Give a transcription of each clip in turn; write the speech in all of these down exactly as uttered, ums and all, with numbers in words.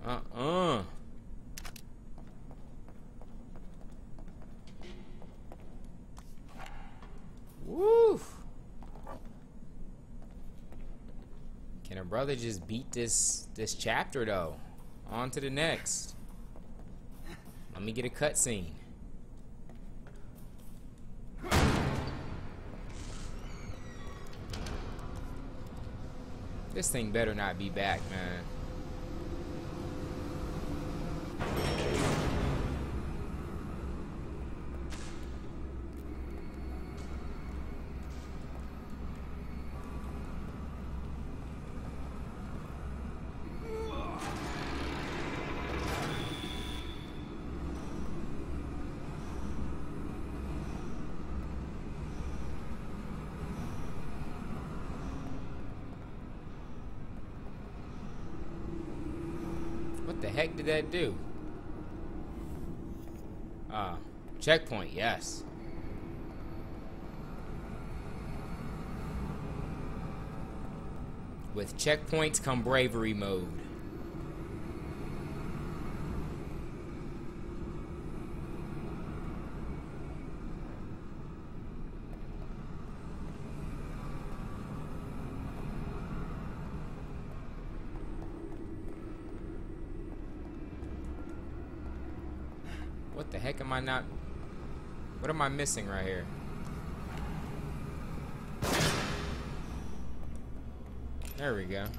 Uh-uh. Woo! Can a brother just beat this this chapter though? On to the next. Let me get a cutscene. This thing better not be back, man. What the heck did that do? Ah, checkpoint, yes. With checkpoints come bravery mode. What the heck am I not... What am I missing right here? There we go.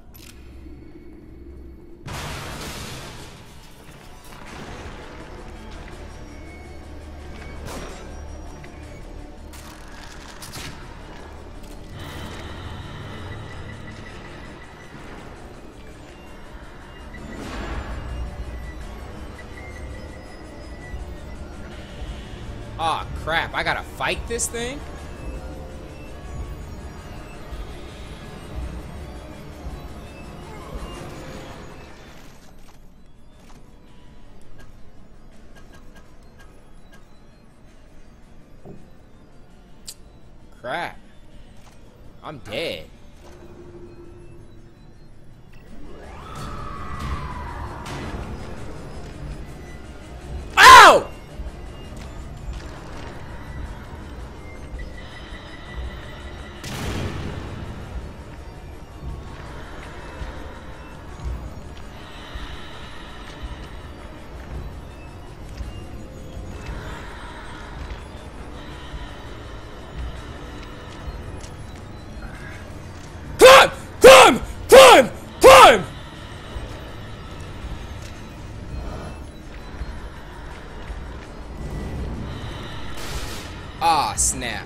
Aw, oh, crap. I gotta fight this thing? Crap. I'm dead. Ow! Ah, snap.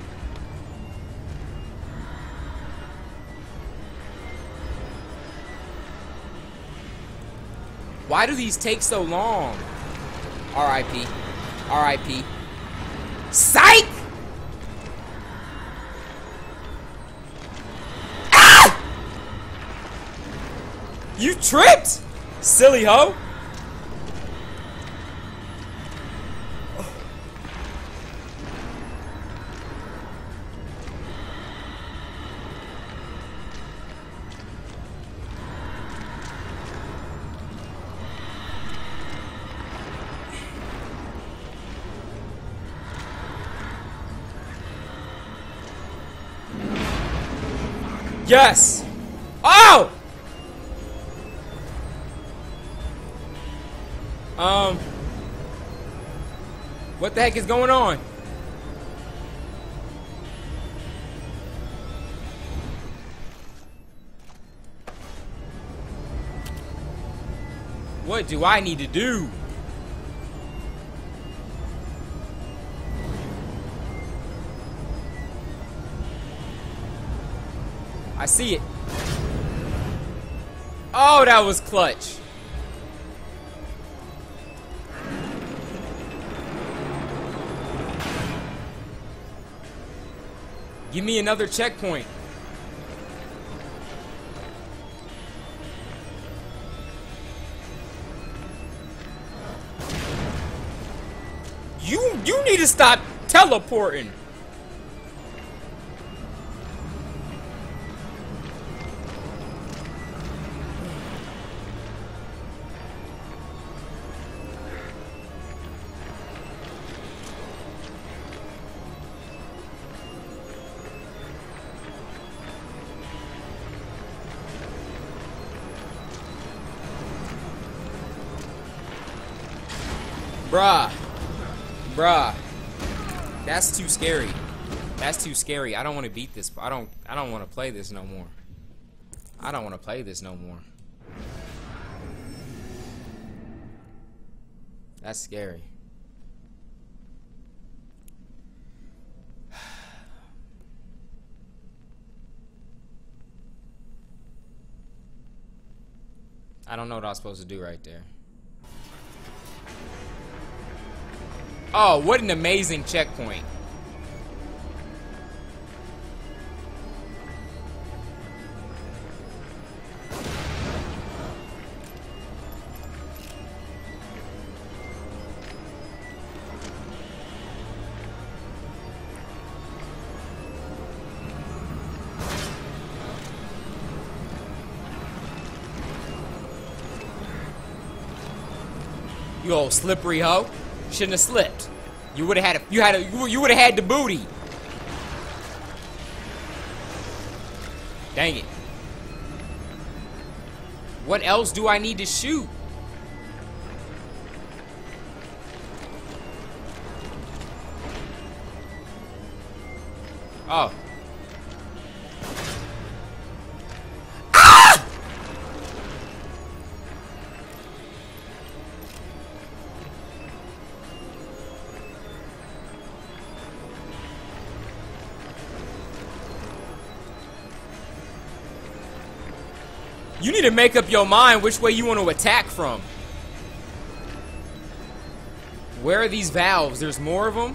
Why do these take so long? R I P R I P Psych! Ah! You tripped? Silly hoe. Yes! Oh! Um... What the heck is going on? What do I need to do? I see it. Oh, that was clutch. Give me another checkpoint. You you need to stop teleporting. Bruh. Bruh. That's too scary. That's too scary. I don't want to beat this. I don't I don't want to play this no more. I don't want to play this no more. That's scary. I don't know what I was supposed to do right there. Oh, what an amazing checkpoint. You old slippery hoe. Shouldn't have slipped. You would have had a, you had a, you would have had the booty. Dang it. What else do I need to shoot? Oh. You need to make up your mind which way you want to attack from. Where are these valves? There's more of them?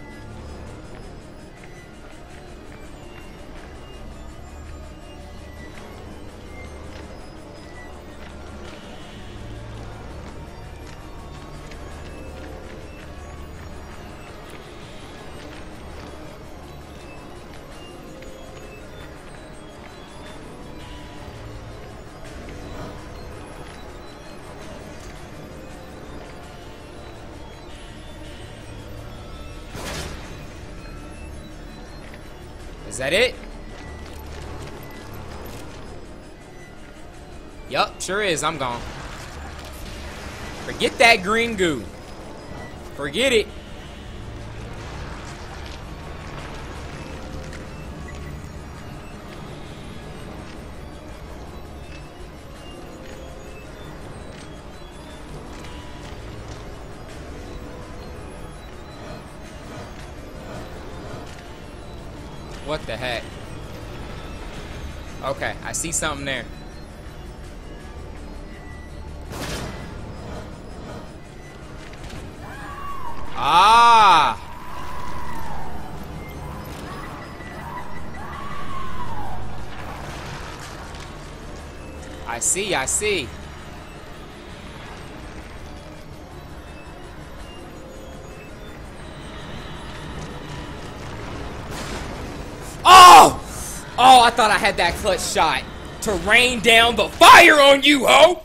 Is that it? Yup, sure is. I'm gone. Forget that green goo. Forget it. What the heck? Okay, I see something there. Ah! I see, I see. Oh! Oh, I thought I had that clutch shot to rain down the fire on you, ho!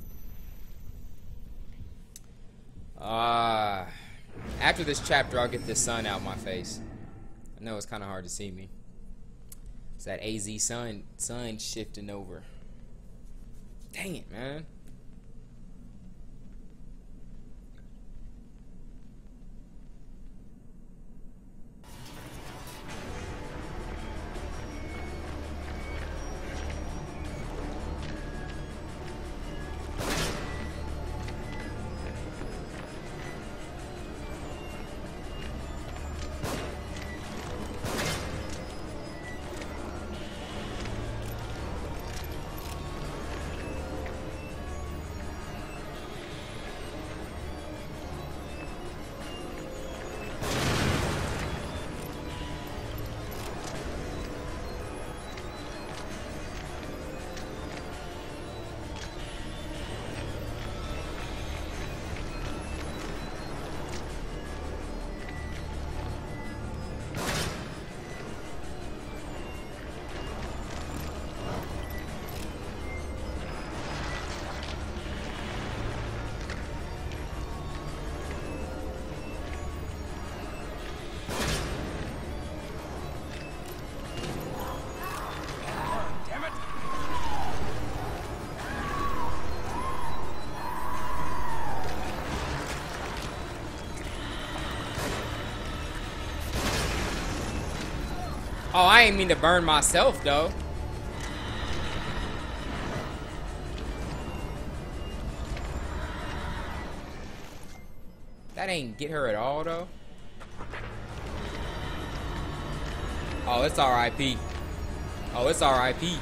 Uh, after this chapter, I'll get this sun out my face. I know it's kind of hard to see me. It's that A Z sun, sun shifting over. Dang it, man. Oh, I ain't mean to burn myself, though. That ain't get her at all, though. Oh, it's R I P. Oh, it's R I P.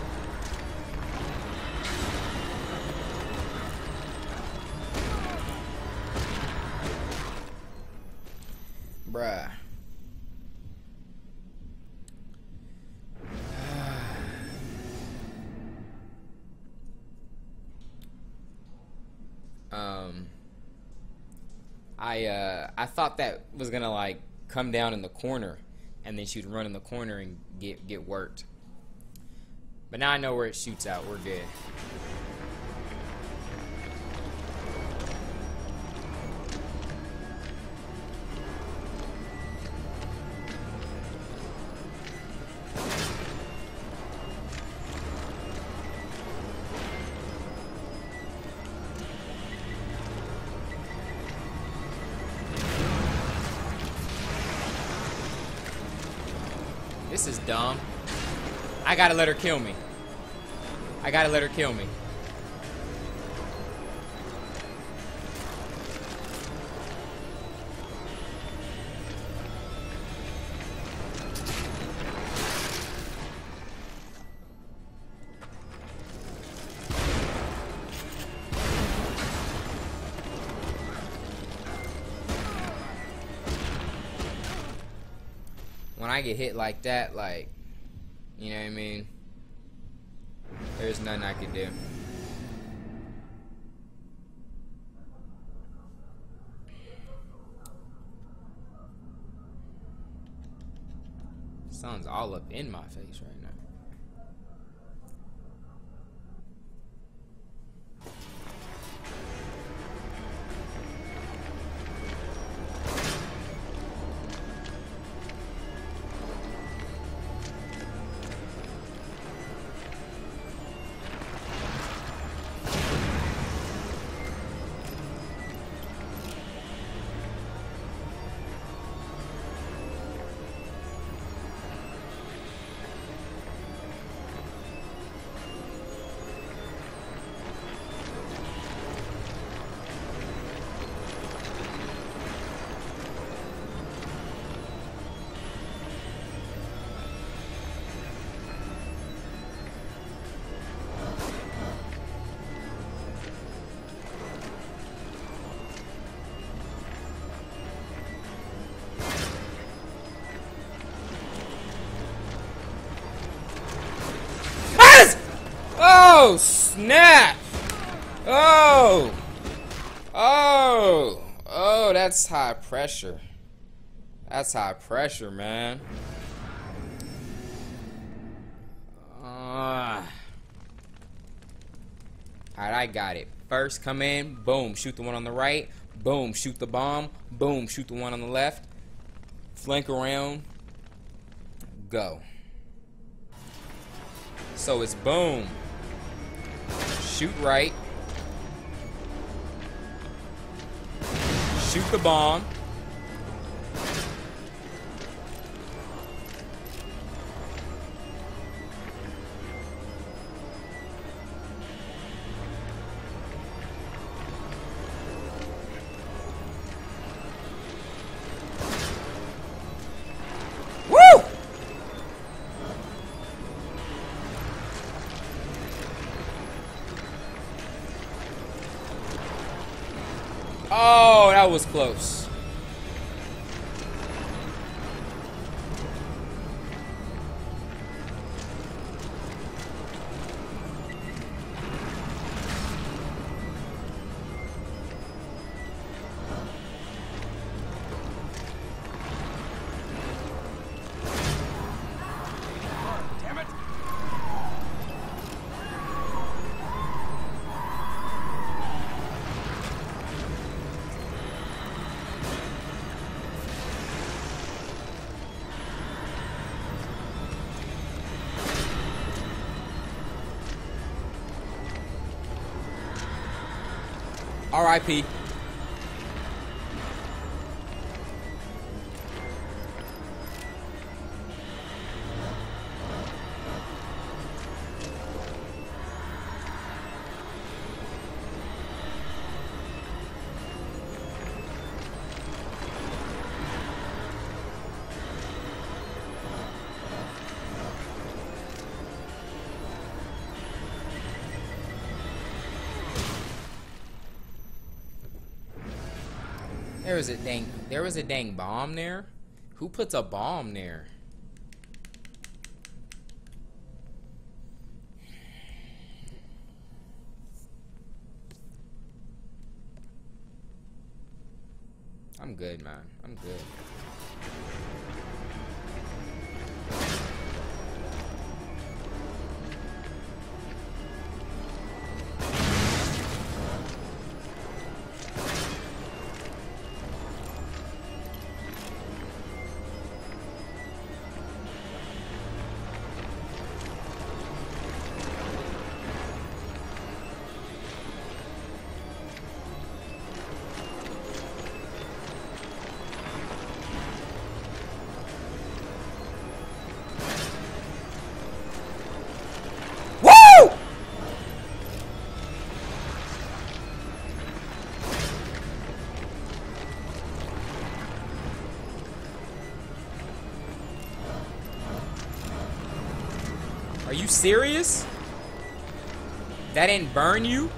Bruh. um, I uh, I thought that was gonna like come down in the corner, and then she'd run in the corner and get get worked. But now I know where it shoots out. We're good. This is dumb. I gotta let her kill me. I gotta let her kill me. When I get hit like that, like, you know what I mean? There's nothing I can do. Sun's all up in my face right now. Oh, snap! Oh! Oh! Oh, that's high pressure. That's high pressure, man. Uh, Alright, I got it. First, come in, boom, shoot the one on the right. Boom, shoot the bomb. Boom, shoot the one on the left. Flank around. Go. So it's boom. Shoot right. Shoot the bomb. Woo! Oh, that was close. Damn it. R I P There was a dang, there was a dang bomb there. Who puts a bomb there? I'm good, man. I'm good. Are you serious? That didn't burn you?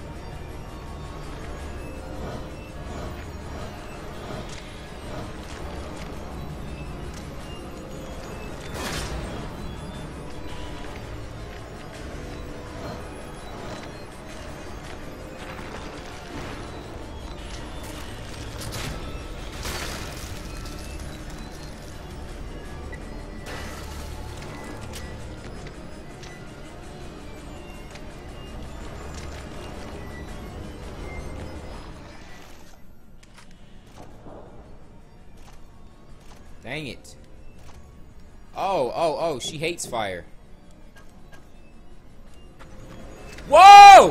Dang it. Oh, oh, oh, she hates fire. Whoa!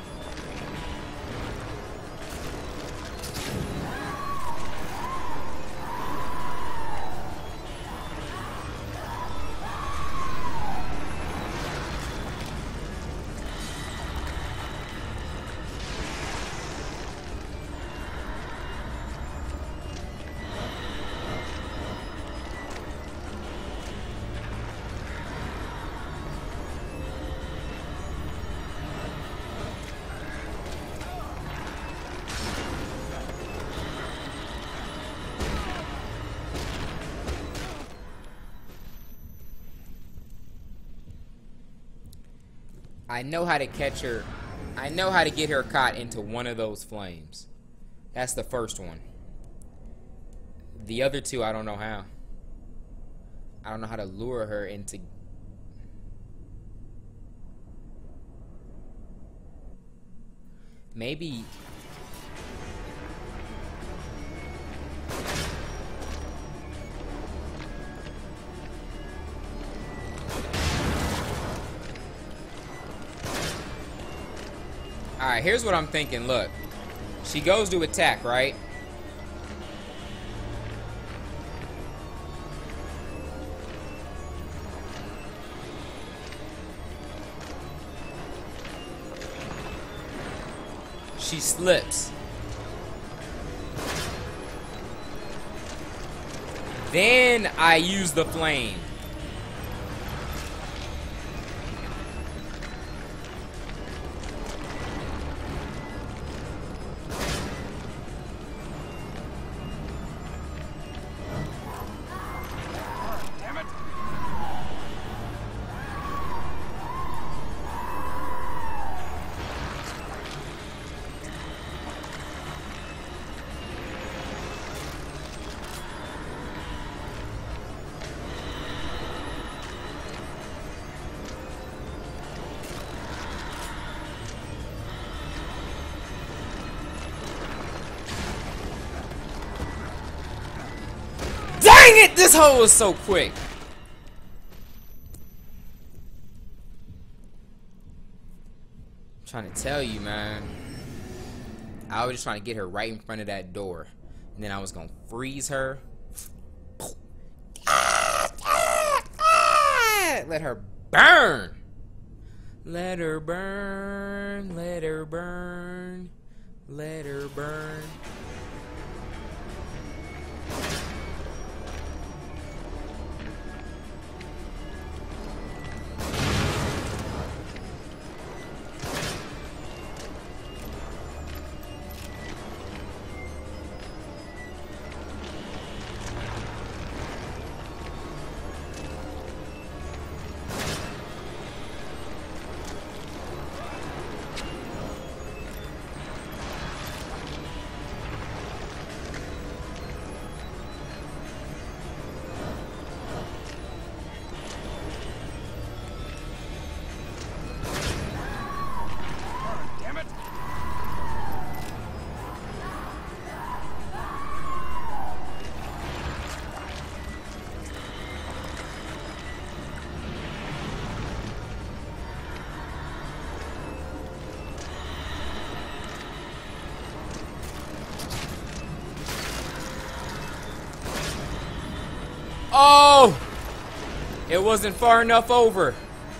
I know how to catch her. I know how to get her caught into one of those flames. That's the first one. The other two, I don't know how. I don't know how to lure her into... Maybe... Alright, here's what I'm thinking. Look. She goes to attack, right? She slips. Then I use the flame. Dang it! This hole is so quick. I'm trying to tell you, man. I was just trying to get her right in front of that door. And then I was gonna freeze her. Let her burn. Let her burn. Let her burn. Let her burn. Oh! It wasn't far enough over.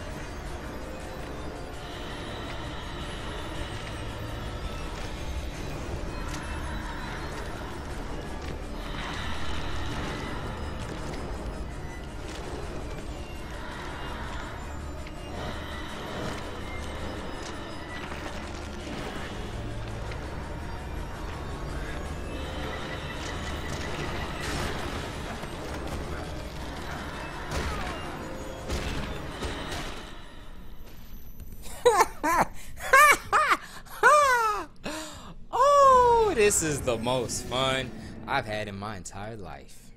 Oh, this is the most fun I've had in my entire life.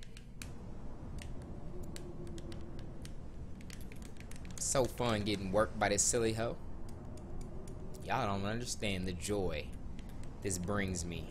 So fun getting worked by this silly hoe. Y'all don't understand the joy this brings me.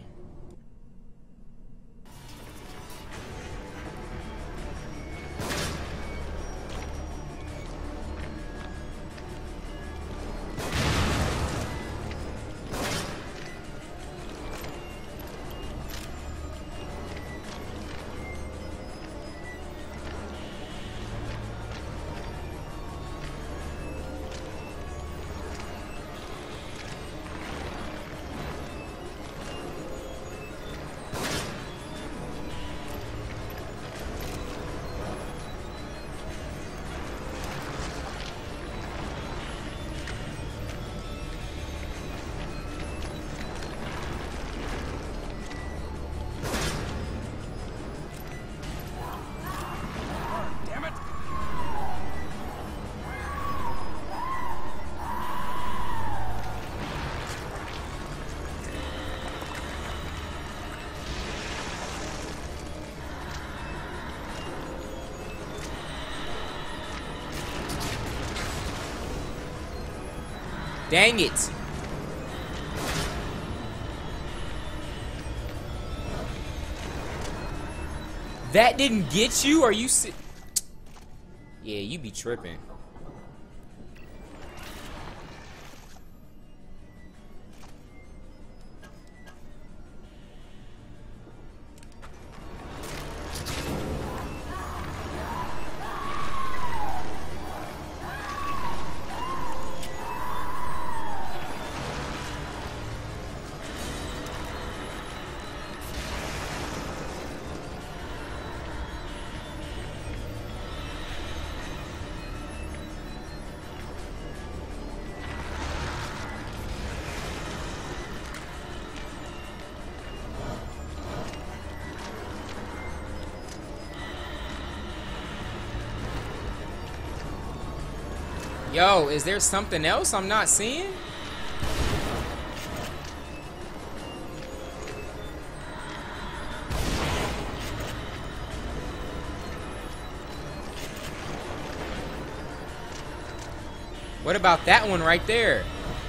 Dang it. That didn't get you? Are you si- Yeah, you be tripping. Yo, is there something else I'm not seeing? What about that one right there?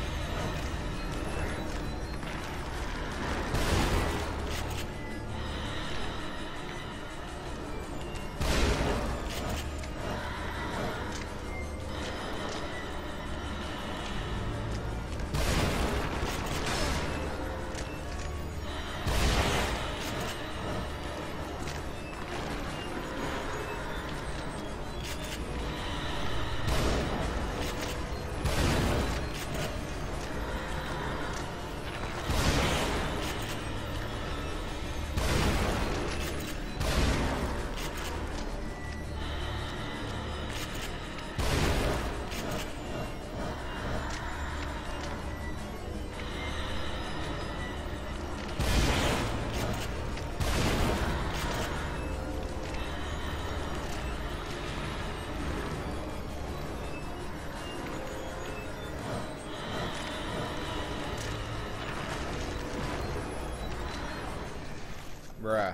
Bruh.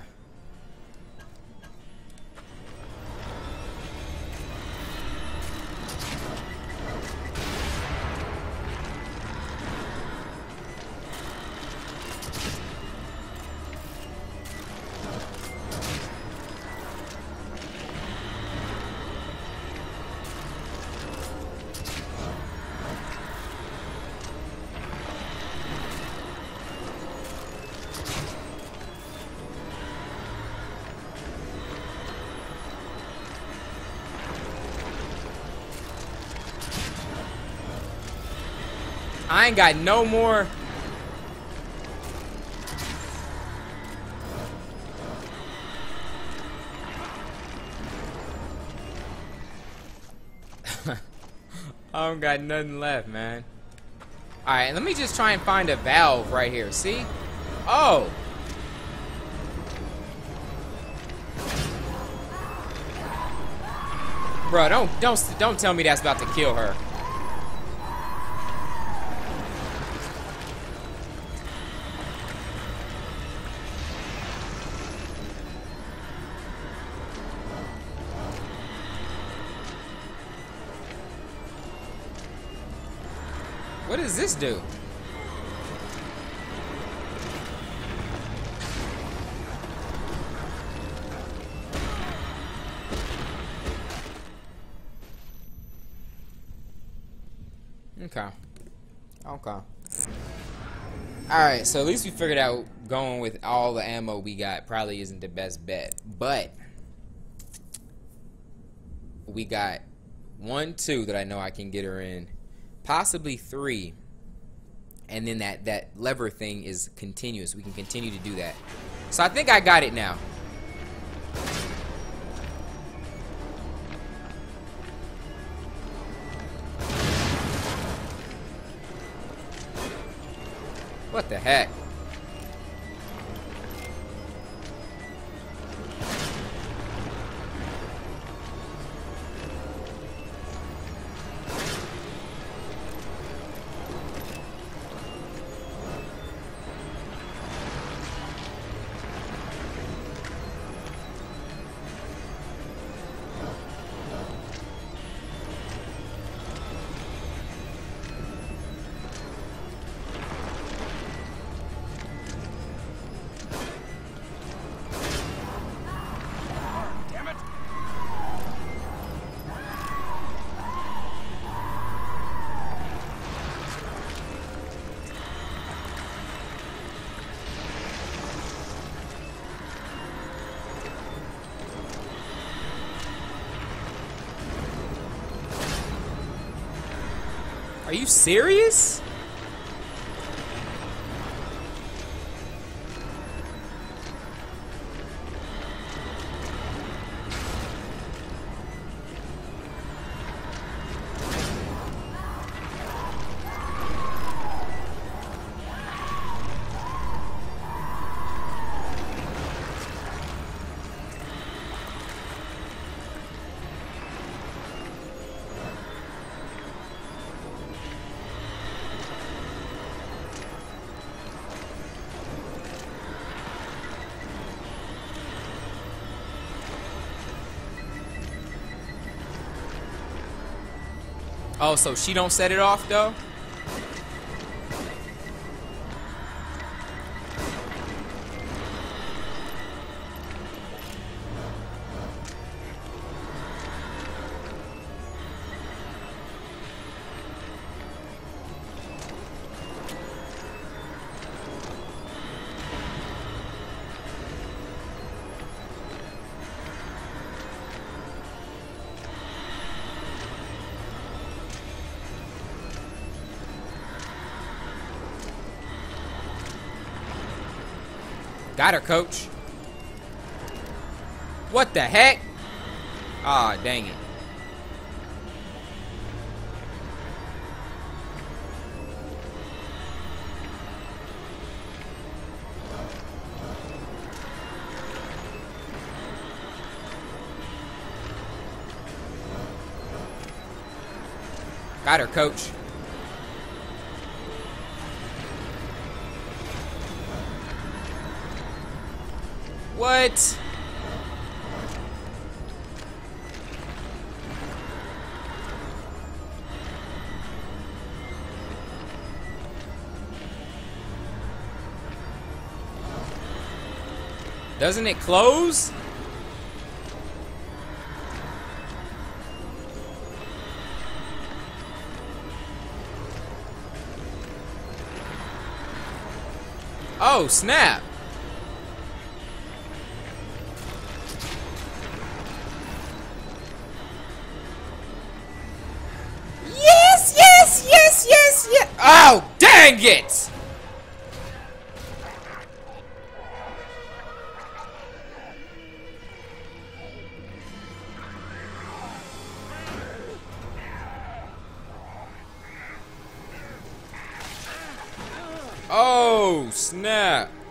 I ain't got no more. I don't got nothing left, man. Alright, let me just try and find a valve right here. See? Oh! Bro, don't don't don't tell me that's about to kill her. What does this do? Okay. Okay. Alright, so at least we figured out going with all the ammo we got probably isn't the best bet. But we got one, two that I know I can get her in. Possibly three. And then that, that lever thing is continuous. We can continue to do that. So I think I got it now. What the heck? Are you serious? Oh, so she don't set it off though? Got her, coach. What the heck? Ah, oh, dang it. Got her, coach. What? Doesn't it close? Oh, snap. Yes, yes, yes, yes, yes. Oh, Dang it! Oh, snap.